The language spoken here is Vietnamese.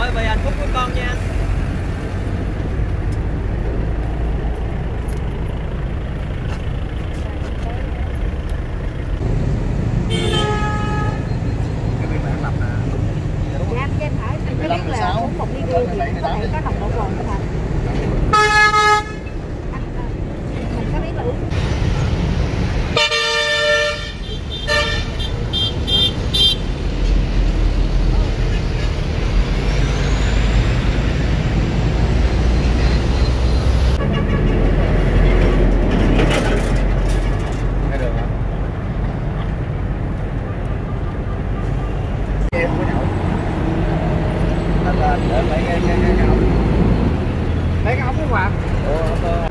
ơi, vì hạnh phúc của con nha. Dạ anh cho em hỏi, anh có biết là uống một ly bia thì có thể có nồng độ cồn không ạ? Mình có biết là uống lấy cái ống nước quạt.